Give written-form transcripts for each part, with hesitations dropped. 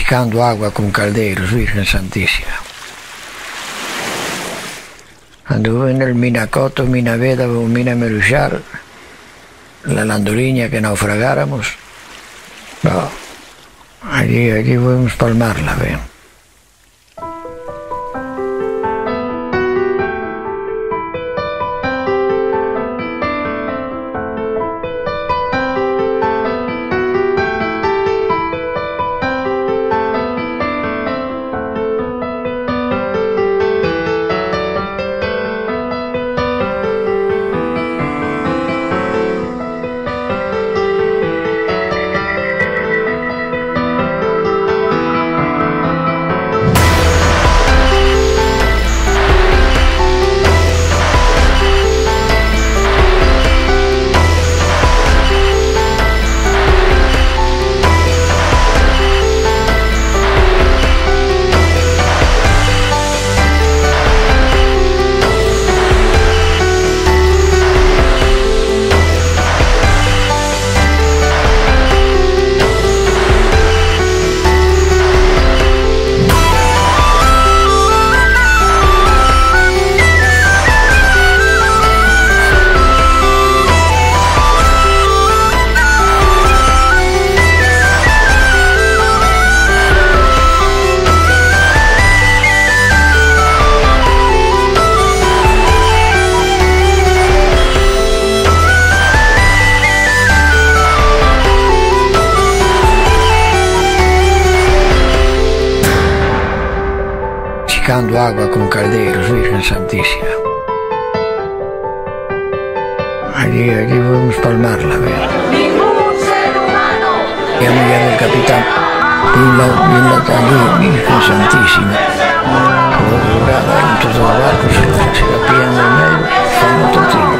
chicando agua con calderos, Virgen Santísima. Anduve en el Minacoto, Minaveda o Mina Meruchal, la landoliña que naufragáramos. No, allí podemos palmarla, ven. Chicando agua con calderos, Virgen Santísima. Allí podemos palmarla, ven. ¡Ningún ser humano! Y a Miguel del Capitán, vila allí, Virgen Santísima. En todos los barcos se la pillan del medio, son otro tiro.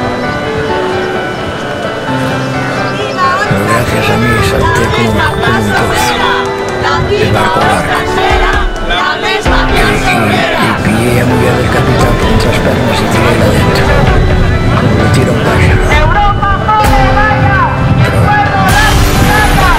Pero gracias a mí salté como un pozo, de barco a barco. Y pillé a Miguel del Capitán por otras pernas y tiré la dentro, como me tira un pájaro. ¡Europa, joder, vaya! ¡Fuego, las montañas!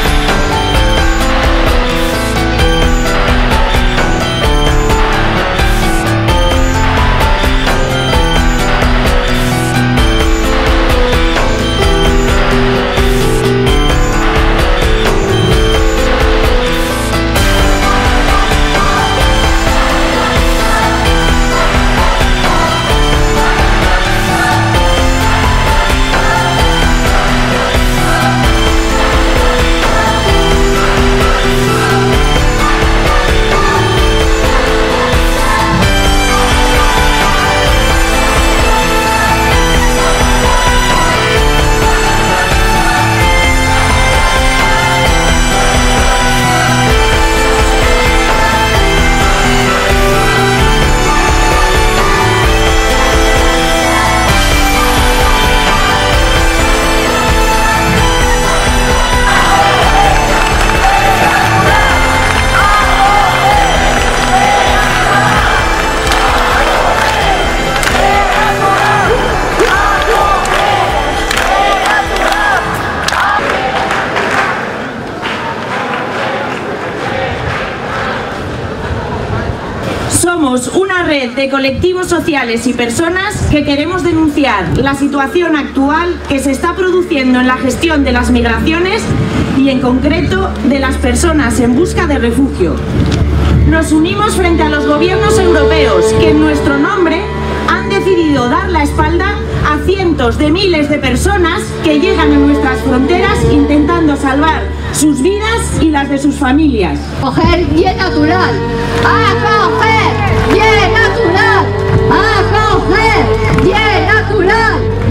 Somos una red de colectivos sociales y personas que queremos denunciar la situación actual que se está produciendo en la gestión de las migraciones y en concreto de las personas en busca de refugio. Nos unimos frente a los gobiernos europeos que en nuestro nombre han decidido dar la espalda a cientos de miles de personas que llegan a nuestras fronteras intentando salvar sus vidas y las de sus familias. Acoger bien natural. Acoger bien natural. Acoger bien natural.